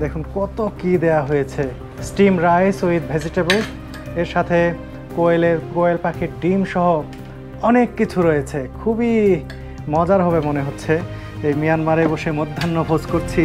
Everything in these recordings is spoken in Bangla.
দেখুন কত কি দেয়া হয়েছে, স্টিম রাইস উইথ ভেজিটেবল, এর সাথে কোয়েল পাখির ডিম সহ অনেক কিছু রয়েছে। খুবই মজার হবে মনে হচ্ছে। এই মিয়ানমারে বসে মধ্যাহ্নভোজ করছি।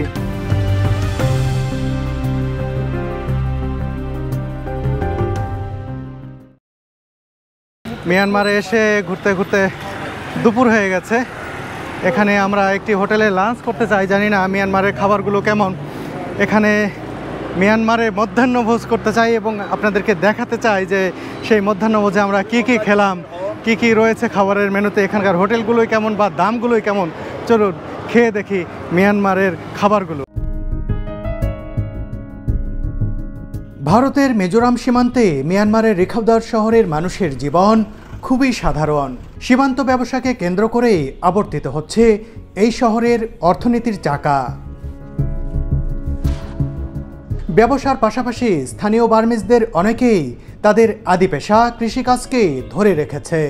মিয়ানমারে এসে ঘুরতে ঘুরতে দুপুর হয়ে গেছে। এখানে আমরা একটি হোটেলে লাঞ্চ করতে চাই, জানি না মিয়ানমারের খাবারগুলো কেমন। এখানে মিয়ানমারে মধ্যাহ্নভোজ করতে চাই এবং আপনাদেরকে দেখাতে চাই যে সেই মধ্যাহ্নভোজে আমরা কি কি খেলাম, কি কি রয়েছে খাবারের মেনুতে, এখানকার হোটেলগুলোই কেমন বা দামগুলোই কেমন। চলুন খেয়ে দেখি মিয়ানমারের খাবারগুলো। ভারতের মিজোরাম সীমান্তে মিয়ানমারের রেখাউদার শহরের মানুষের জীবন খুবই সাধারণ। সীমান্ত ব্যবসাকে কেন্দ্র করে আবর্তিত হচ্ছে এই শহরের অর্থনীতির চাকা। ব্যবসার পাশাপাশি স্থানীয় বার্মিজদের অনেকেই তাদের আদি পেশা কৃষিকাজকে ধরে রেখেছে।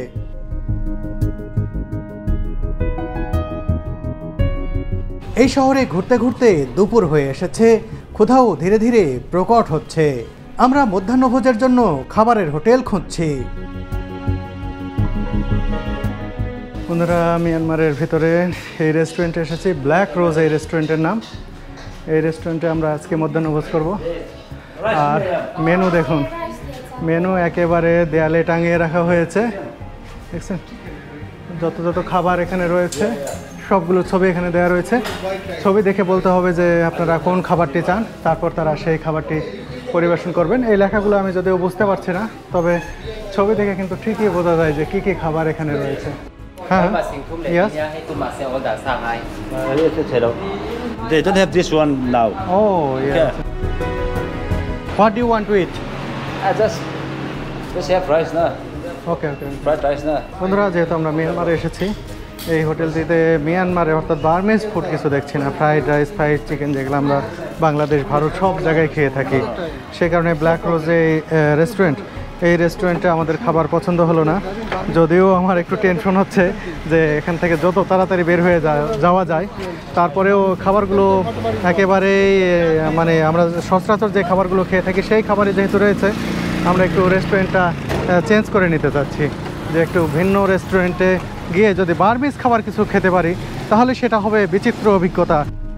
এই শহরে ঘুরতে ঘুরতে দুপুর হয়ে এসেছে, ক্ষুধাও ধীরে ধীরে প্রকট হচ্ছে। আমরা মধ্যাহ্নভোজের জন্য খাবারের হোটেল খুঁজছি। বন্ধুরা, মিয়ানমারের ভিতরে এই রেস্টুরেন্টে এসেছি, ব্ল্যাক রোজ এই রেস্টুরেন্টের নাম। এই রেস্টুরেন্টে আমরা আজকে মধ্যাহ্নভোজ করব। আর মেনু দেখুন, মেনু একেবারে দেয়ালে টাঙিয়ে রাখা হয়েছে, দেখছেন? যত যত খাবার এখানে রয়েছে সবগুলো ছবি এখানে দেওয়া রয়েছে। ছবি দেখে বলতে হবে যে আপনারা কোন খাবারটি চান, তারপর তারা সেই খাবারটি পরিবেশন করবেন। এই লেখাগুলো আমি যদিও বুঝতে পারছি না, তবে ছবি দেখে কিন্তু ঠিকই বোঝা যায় যে কী কী খাবার এখানে রয়েছে। হ্যাঁ, yes. They don't have this one now. Oh, yeah. What do you want to eat? Just have rice na. Okay. Fried rice na. বন্ধুরা, যেহেতু আমরা মিয়ানমারে এসেছি, এই হোটেলটিতে মিয়ানমারে অর্থাৎ বার্মিজ ফুড কিছু দেখছি না। ফ্রাইড রাইস, ফ্রাইড চিকেন, যেগুলো আমরা বাংলাদেশ, ভারত সব জায়গায় খেয়ে থাকি। সেই কারণে ব্ল্যাক রোজ এই রেস্টুরেন্টে আমাদের খাবার পছন্দ হলো না। যদিও আমার একটু টেনশন হচ্ছে যে এখান থেকে যত তাড়াতাড়ি বের হয়ে যাওয়া যায়। তারপরেও খাবারগুলো একেবারেই মানে আমরা সচরাচর যে খাবারগুলো খেয়ে থাকি সেই খাবারই যেহেতু রয়েছে, আমরা একটু রেস্টুরেন্টটা চেঞ্জ করে নিতে চাচ্ছি, যে একটু ভিন্ন রেস্টুরেন্টে গিয়ে যদি বার্মিজ খাবার কিছু খেতে পারি তাহলে সেটা হবে বিচিত্র অভিজ্ঞতা।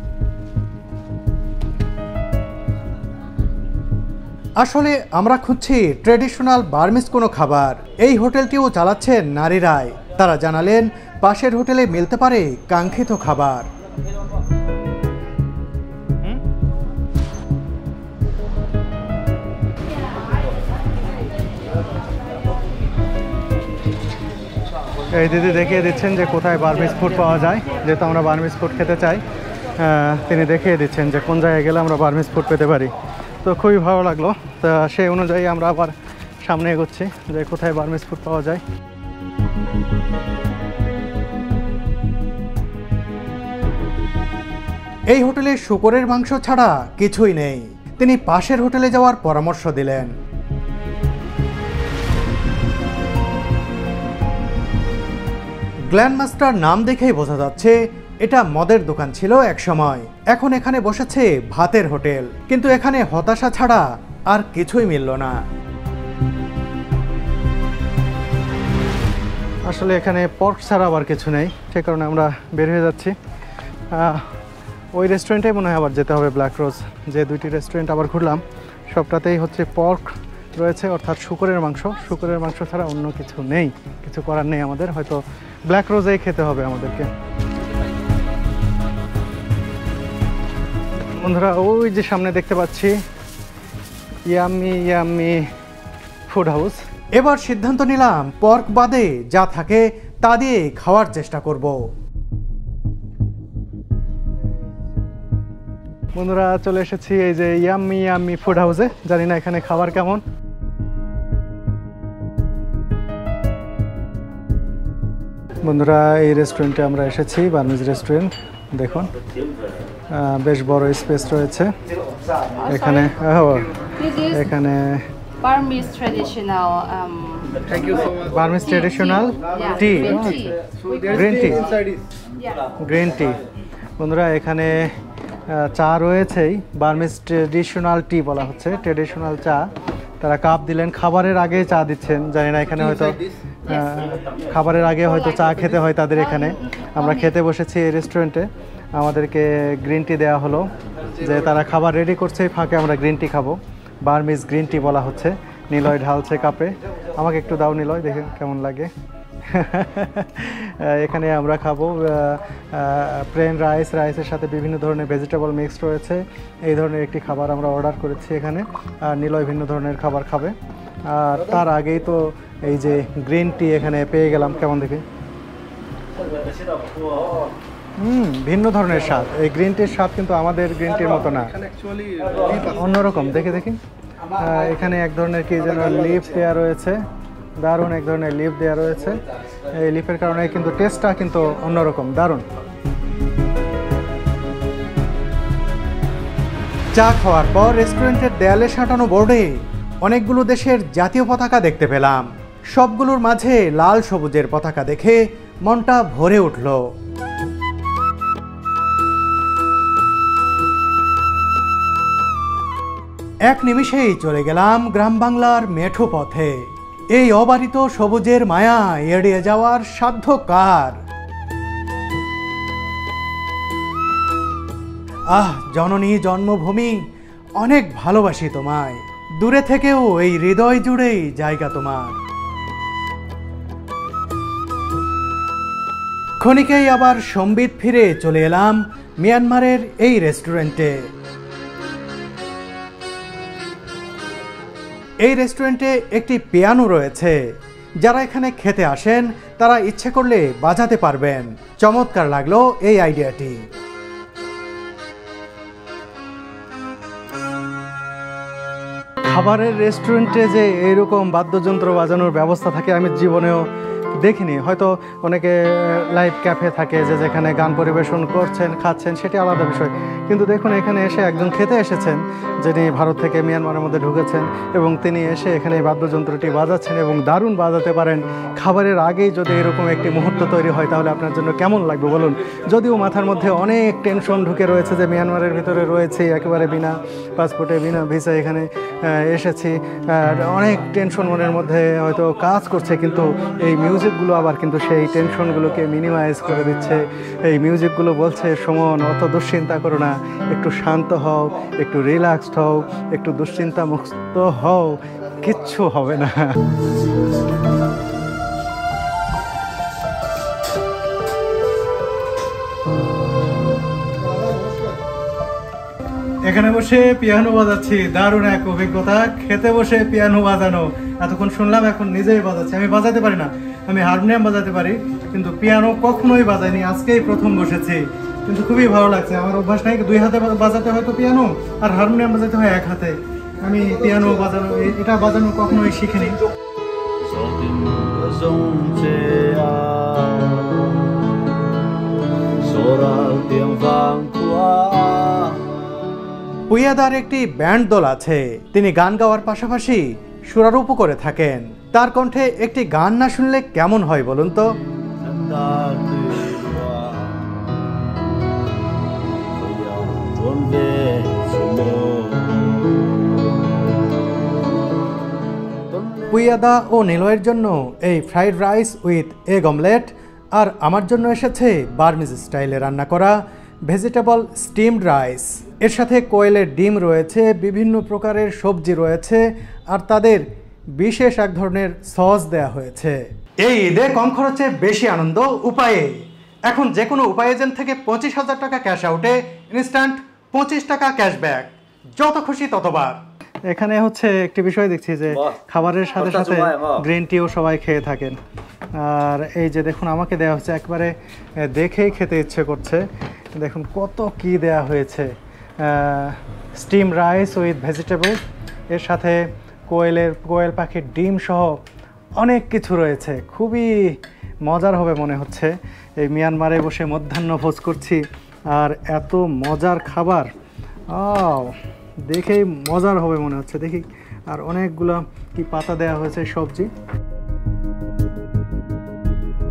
আসলে আমরা খুঁজছি ট্রেডিশনাল বার্মিজ কোনো খাবার। এই হোটেলটিও চালাচ্ছেন নারীরাই। তারা জানালেন পাশের হোটেলে মিলতে পারে কাঙ্ক্ষিত খাবার। এই দিদি দেখিয়ে দিচ্ছেন যে কোথায় বার্মিজ ফুড পাওয়া যায়। যেহেতু আমরা বার্মিজ ফুড খেতে চাই, তিনি দেখিয়ে দিচ্ছেন যে কোন জায়গায় গেলে আমরা বার্মিজ ফুড পেতে পারি। তো খুবই ভালো লাগলো। তা সেই অনুযায়ী আমরা আবার সামনে এগোচ্ছি যে কোথায় বার্মিজ ফুড পাওয়া যায়। এই হোটেলে শূকরের মাংস ছাড়া কিছুই নেই। তিনি পাশের হোটেলে যাওয়ার পরামর্শ দিলেন। গ্ল্যান্ডমাস্টার নাম দেখেই বোঝা যাচ্ছে এটা মদের দোকান ছিল এক সময়। এখন এখানে বসেছে ভাতের হোটেল, কিন্তু এখানে হতাশা ছাড়া আর কিছুই মিলল না। আসলে এখানে পর্ক ছাড়া আবার কিছু নেই, সে কারণে আমরা বের হয়ে যাচ্ছি। ওই রেস্টুরেন্টে মনে হয় আবার যেতে হবে, ব্ল্যাক রোজ। যে দুইটি রেস্টুরেন্ট আবার ঘুরলাম সবটাতেই হচ্ছে পর্ক রয়েছে, অর্থাৎ শূকরের মাংস ছাড়া অন্য কিছু নেই। কিছু করার নেই আমাদের, হয়তো ব্ল্যাক রোজেই খেতে হবে আমাদেরকে। বন্ধুরা, ওই যে সামনে দেখতে পাচ্ছি ইয়াম্মি ফুড হাউস। এবার সিদ্ধান্ত নিলাম পর্ক বাদে যা থাকে তা দিয়ে খাওয়ার চেষ্টা করব। বন্ধুরা, চলে এসেছি এই যে ইয়াম্মি ফুড হাউসে। জানি না এখানে খাবার কেমন। বন্ধুরা, এই রেস্টুরেন্টে আমরা এসেছি, বার্মিজ রেস্টুরেন্ট। দেখুন বেশ বড় স্পেস রয়েছে এখানে। Burmese traditional Thank you so much. Burmese traditional tea. Green tea. Green tea. বন্ধুরা, এখানে চা রয়েছেই, বার্মিজ ট্রেডিশনাল টি বলা হচ্ছে, ট্রেডিশনাল চা। তারা কাপ দিলেন, খাবারের আগে চা দিচ্ছেন, জানি না এখানে হয়তো খাবারের আগে হয়তো চা খেতে হয় তাদের এখানে। আমরা খেতে বসেছি এই রেস্টুরেন্টে, আমাদেরকে গ্রিন টি দেওয়া হলো, যে তারা খাবার রেডি করছে, ফাঁকে আমরা গ্রিন টি খাবো। বার্মিজ গ্রিন টি বলা হচ্ছে। নিলয় ঢালছে কাপে, আমাকে একটু দাও নিলয়, দেখে কেমন লাগে। এখানে আমরা খাবো প্লেন রাইস, রাইসের সাথে বিভিন্ন ধরনের ভেজিটেবল মিক্সড রয়েছে, এই ধরনের একটি খাবার আমরা অর্ডার করেছি এখানে। আর নিলয় ভিন্ন ধরনের খাবার খাবে। আর তার আগেই তো এই যে গ্রিন টি এখানে পেয়ে গেলাম, কেমন দেখি, ভিন্ন ধরনের স্বাদ। এই গ্রিন টির স্বাদ কিন্তু আমাদের গ্রিন টির মতো না, অন্যরকম। দেখে দেখি, এখানে এক ধরনের কি যেন লিফ দেওয়া রয়েছে, দারুণ এক ধরনের লিফ দেওয়া রয়েছে। এই লিফের কারণে কিন্তু টেস্টটা কিন্তু অন্যরকম, দারুণ। চা খাওয়ার পর রেস্টুরেন্টের দেয়ালে সাঁটানো বোর্ডে অনেকগুলো দেশের জাতীয় পতাকা দেখতে পেলাম। সবগুলোর মাঝে লাল সবুজের পতাকা দেখে মনটা ভরে উঠল। এক নিমিষেই চলে গেলাম গ্রাম বাংলার মেঠো পথে। এই অবারিত সবুজের মায়া এড়িয়ে যাওয়ার সাধ্য কার? আহ জননী জন্মভূমি, অনেক ভালোবাসি তোমায়, দূরে থেকেও এই হৃদয় জুড়েই জায়গা তোমার। ক্ষণিকেই আবার সম্বিত ফিরে চলে এলাম মিয়ানমারের এই রেস্টুরেন্টে। এই রেস্টুরেন্টে একটি পিয়ানো রয়েছে, যারা এখানে খেতে আসেন তারা ইচ্ছে করলে বাজাতে পারবেন। চমৎকার লাগলো এই আইডিয়াটি। খাবারের রেস্টুরেন্টে যে এরকম বাদ্যযন্ত্র বাজানোর ব্যবস্থা থাকে আমি জীবনেও দেখিনি। হয়তো অনেকে লাইভ ক্যাফে থাকে যে যেখানে গান পরিবেশন করছেন, খাচ্ছেন, সেটি আলাদা বিষয়। কিন্তু দেখুন এখানে এসে একজন খেতে এসেছেন, যিনি ভারত থেকে মিয়ানমারের মধ্যে ঢুকেছেন, এবং তিনি এসে এখানে এই বাদ্যযন্ত্রটি বাজাচ্ছেন এবং দারুণ বাজাতে পারেন। খাবারের আগেই যদি এরকম একটি মুহূর্ত তৈরি হয় তাহলে আপনার জন্য কেমন লাগবে বলুন? যদিও মাথার মধ্যে অনেক টেনশন ঢুকে রয়েছে যে মিয়ানমারের ভিতরে রয়েছে, একেবারে বিনা পাসপোর্টে বিনা ভিসা এখানে এসেছি, অনেক টেনশন মনের মধ্যে হয়তো কাজ করছে, কিন্তু এই মিউজিকগুলো আবার কিন্তু সেই টেনশনগুলোকে মিনিমাইজ করে দিচ্ছে। এই মিউজিকগুলো বলছে, সুমন অত দুশ্চিন্তা করো না, একটু শান্ত হও, একটু রিল্যাক্সড হও, একটু দুশ্চিন্তা মুক্ত হও, কিচ্ছু হবে না। এখানে বসে পিয়ানো বাজাচ্ছি, দারুণ এক অভিজ্ঞতা। খেতে বসে পিয়ানো বাজানো, এতক্ষণ শুনলাম, এখন নিজেই বাজাচ্ছি। আমি বাজাতে পারি না, আমি হারমোনিয়াম বাজাতে পারি, কিন্তু পিয়ানো কখনোই বাজাইনি, আজকেই প্রথম বসেছি। কিন্তু খুবই ভালো লাগছে। আমার অভ্যাস নাই, দুই হাতে বাজাতে হয় তো পিয়ানো, আর হারমোনিয়াম বাজাতে হয় এক হাতে। আমি পিয়ানো বাজানো, এটা বাজানো কখনোই শিখিনি। পুইয়াদার একটি ব্যান্ড দল আছে, তিনি গান গাওয়ার পাশাপাশি সুরারোপও করে থাকেন। তার কণ্ঠে একটি গান না শুনলে কেমন হয় বলুন তো? পুইয়াদা ও নিলয়ের জন্য এই fried rice with egg omelette, আর আমার জন্য এসেছে বার্মিজ স্টাইলে রান্না করা ভেজিটেবল স্টিমড রাইস। এর সাথে কোয়েলের ডিম রয়েছে, বিভিন্ন প্রকারের সবজি রয়েছে, আর তাদের বিশেষ এক ধরনের সস দেয়া হয়েছে। এই ঈদে কম খরচে বেশি আনন্দ উপায়ে। এখন যে কোনো উপায় এজেন্ট থেকে 25,000 টাকা ক্যাশ আউটে ইনস্ট্যান্ট 25 টাকা ক্যাশব্যাক, যত খুশি ততবার। এখানে হচ্ছে একটি বিষয় দেখছি যে খাবারের সাথে সাথে গ্রিন টিও সবাই খেয়ে থাকেন। আর এই যে দেখুন আমাকে দেওয়া হচ্ছে, একবারে দেখেই খেতে ইচ্ছে করছে। দেখুন কত কি দেয়া হয়েছে, স্টিম রাইস উইথ ভেজিটেবল, এর সাথে কোয়েল পাখির ডিম সহ অনেক কিছু রয়েছে। খুবই মজার হবে মনে হচ্ছে। এই মিয়ানমারে বসে মধ্যাহ্নভোজ করছি, আর এত মজার খাবার, দেখেই মজার হবে মনে হচ্ছে। দেখি, আর অনেকগুলো কি পাতা দেয়া হয়েছে, সবজি।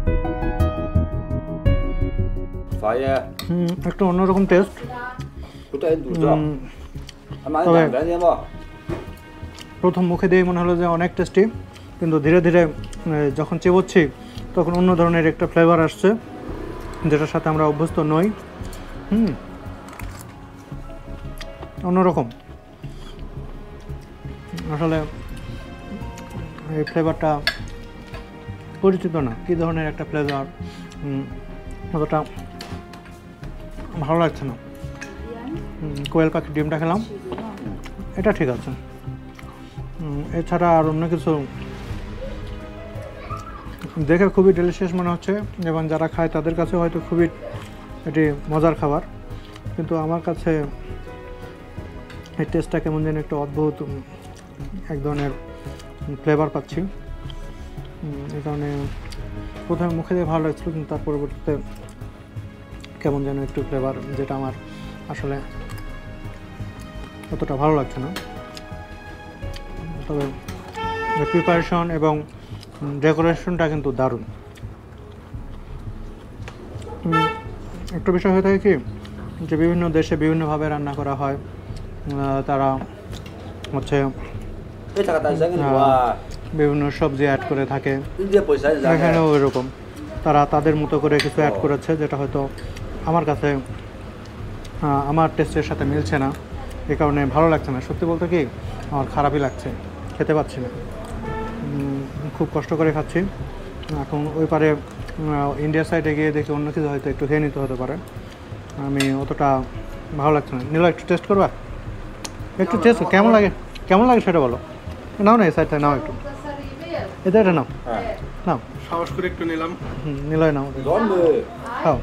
একটু অন্যরকম test. Chúng ta đủ chưa? Ăn mãi Okay. làm cái gì không? প্রথম মুখে দিয়ে মনে হলো যে অনেক টেস্টি, কিন্তু ধীরে ধীরে যখন চেবোচ্ছি তখন অন্য ধরনের একটা ফ্লেভার আসছে যেটার সাথে আমরা অভ্যস্ত নই। অন্যরকম আসলে এই ফ্লেভারটা পরিচিত না, কী ধরনের একটা ফ্লেভার অতটা ভালো লাগছে না। কোয়েল পাখির ডিমটা খেলাম, এটা ঠিক আছে। এছাড়া আর অন্য কিছু দেখে খুবই ডেলিশিয়াস মনে হচ্ছে এবং যারা খায় তাদের কাছে হয়তো খুবই এটি মজার খাবার, কিন্তু আমার কাছে এই টেস্টটা কেমন যেন একটা অদ্ভুত এক ধরনের ফ্লেভার পাচ্ছি। এই কারণে প্রথমে মুখে দিয়ে ভালো লাগছিল, কিন্তু তার পরবর্তীতে কেমন যেন একটু ফ্লেভার যেটা আমার আসলে অতটা ভালো লাগছে না। তবে প্রিপারেশন এবং ডেকোরেশনটা কিন্তু দারুণ। একটা বিষয় হয়ে থাকে কি যে বিভিন্ন দেশে বিভিন্নভাবে রান্না করা হয়, তারা হচ্ছে Cái thằng ta sáng cái quả. বিভিন্ন সবজি অ্যাড করে থাকে, India পয়সা যায়। এখানেও এরকম তারা তাদের মতো করে কিছু অ্যাড করেছে যেটা হয়তো আমার কাছে আমার টেস্টের সাথে মিলছে না, এই কারণে ভালো লাগছে না। সত্যি বলতে কি আমার খারাপই লাগছে, খেতে পাচ্ছি না, খুব কষ্ট করে খাচ্ছি। এখন ওই পারে ইন্ডিয়ার সাইডে গিয়ে দেখি অন্য কিছু হয়তো একটু খেয়ে নিতে হতে পারে, আমি অতটা ভালো লাগছে না। নিলো একটু টেস্ট করবা, একটু টেস্ট কেমন লাগে, কেমন লাগে সেটা বলো। নাও না এই সাইডটা নাও, একটু এটা এটা নাও, নাও সাহস করে একটু নিলাম। নিলয় নাও, Đón người. খাও।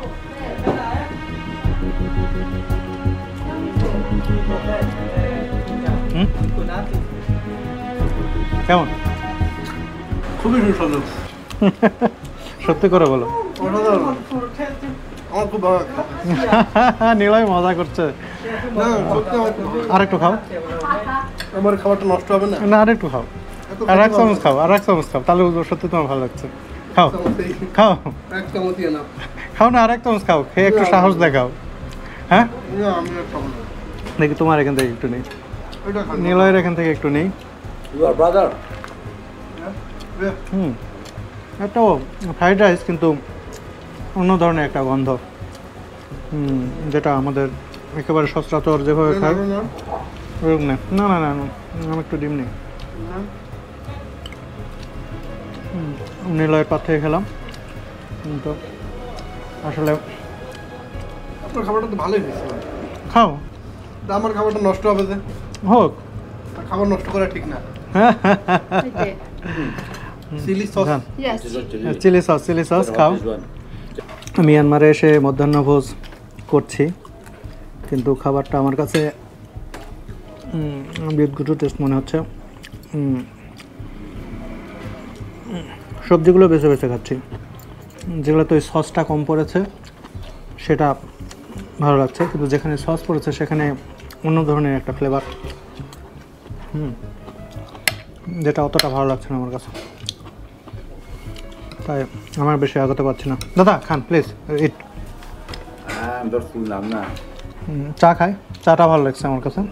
কেমন খুবই সুস্বাদু, সত্যি করে বলো। অসাধারণ, আমার খুব ভালো লাগছে। নিলয় মজা করছে। না সত্যি আমার খুব ভালো লাগছে। আরেকটু খাও, আমার খাবারটা নষ্ট হবে না। না আরেকটু খাও, আর এক চামচ খাও, আর এক চামচ খাও, তাহলে বুঝবো সত্যি তোমার ভালো লাগছে। খাও খাও এক চামচই না। খাও না, আর এক চামচ খাও, খেয়ে একটু সাহস দেখাও। হ্যাঁ না, আমি আর খাবো না। দেখি তোমার এখান থেকে একটু নেই, এটা খান। নিলয়ের এখান থেকে একটু নেই। You are brother. একটা ফ্রাইড রাইস, কিন্তু অন্য ধরনের একটা গন্ধ, যেটা আমাদের একেবারে সচরাচর যেভাবে খাই ওরকম নেই। না না না না, আমি একটু ডিম নেই। নিলয়ের পাত থেকে খেলাম, তো আসলে আপনার খাবারটা তো ভালোই হয়েছে। খাও, তা আমার খাবারটা নষ্ট হবে যে, হোক। আর খাবার নষ্ট করা ঠিক না। Okay. Chilli sauce Yes. Chilli sauce, chilli sauce খাও। This one. মিয়ানমারে এসে মধ্যাহ্নভোজ করছি, কিন্তু খাবারটা আমার কাছে বিদঘুটু টেস্ট মনে হচ্ছে। সবজিগুলো বেছে বেছে খাচ্ছি, যেগুলোতে ওই সসটা কম পড়েছে সেটা ভালো লাগছে, কিন্তু যেখানে সস পড়েছে সেখানে অন্য ধরনের একটা ফ্লেভার, যেটা অতটা ভালো লাগছে না আমার কাছে, তাই আমার বেশি আগাতে পারছি না। দাদা খান please, eat. I'm very full নাম না। চা খাই, চাটা ভালো লাগছে আমার কাছে।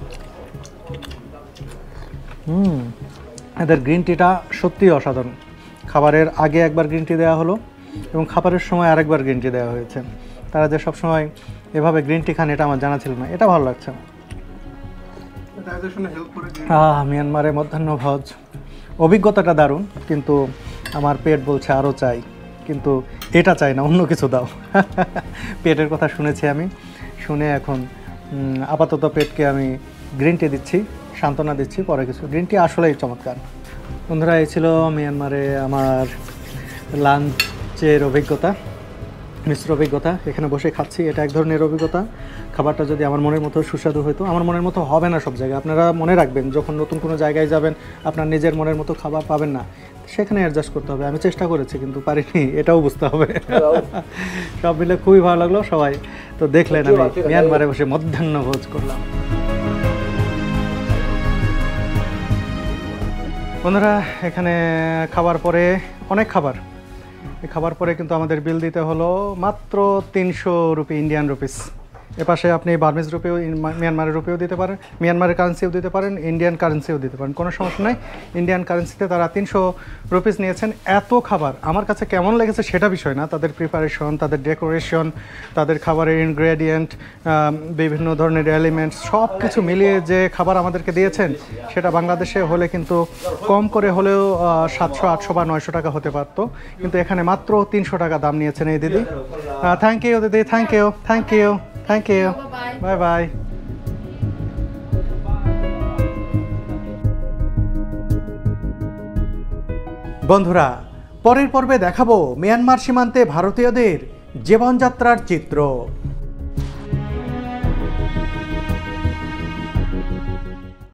এদের গ্রিন টিটা সত্যিই অসাধারণ। খাবারের আগে একবার গ্রিন টি দেওয়া হলো এবং খাবারের সময় আরেকবার গ্রিন টি দেওয়া হয়েছে। তারা যে সবসময় এভাবে গ্রিন টি খান এটা আমার জানা ছিল না, এটা ভালো লাগছে। ডাইজেশনে হেল্প করে দিয়ে। মিয়ানমারে মধ্যাহ্নভোজ অভিজ্ঞতাটা দারুণ, কিন্তু আমার পেট বলছে আরও চাই, কিন্তু এটা চাই না, অন্য কিছু দাও। পেটের কথা শুনেছি আমি, শুনে এখন আপাতত পেটকে আমি গ্রিন টি দিচ্ছি, সান্ত্বনা দিচ্ছি, পরে কিছু। গ্রিন টি আসলেই চমৎকার। বন্ধুরা, এই ছিল মিয়ানমারে আমার লাঞ্চের অভিজ্ঞতা, মিশ্র অভিজ্ঞতা। এখানে বসে খাচ্ছি, এটা এক ধরনের অভিজ্ঞতা। খাবারটা যদি আমার মনের মতো সুস্বাদু হতো, আমার মনের মতো হবে না সব জায়গায়। আপনারা মনে রাখবেন, যখন নতুন কোনো জায়গায় যাবেন আপনার নিজের মনের মতো খাবার পাবেন না, সেখানে অ্যাডজাস্ট করতে হবে। আমি চেষ্টা করেছি কিন্তু পারিনি, এটাও বুঝতে হবে। সব মিলে খুবই ভালো লাগলো। সবাই তো দেখলেন আমি মিয়ানমারে বসে মধ্যাহ্নভোজ করলাম। বন্ধুরা, এখানে খাবার পরে অনেক খাবার, এই খাবার পরে কিন্তু আমাদের বিল দিতে হলো মাত্র 300 রুপি, ইন্ডিয়ান রুপিস। এপাশে আপনি বার্মিজ রুপিও মিয়ানমারের রুপিও দিতে পারেন, মিয়ানমারের কারেন্সিও দিতে পারেন, ইন্ডিয়ান কারেন্সিও দিতে পারেন, কোনো সমস্যা নাই। ইন্ডিয়ান কারেন্সিতে তারা 300 রুপিস নিয়েছেন। এত খাবার আমার কাছে কেমন লেগেছে সেটা বিষয় না, তাদের প্রিপারেশন, তাদের ডেকোরেশন, তাদের খাবারের ইনগ্রেডিয়েন্ট, বিভিন্ন ধরনের এলিমেন্টস সব কিছু মিলিয়ে যে খাবার আমাদেরকে দিয়েছেন সেটা বাংলাদেশে হলে কিন্তু কম করে হলেও 700, 800 বা 900 টাকা হতে পারতো, কিন্তু এখানে মাত্র 300 টাকা দাম নিয়েছেন এই দিদি। থ্যাংক ইউ দিদি, thank you, thank you, thank you, bye bye. বন্ধুরা, পরের পর্বে দেখাবো মিয়ানমার সীমান্তে ভারতীয়দের জীবনযাত্রার চিত্র।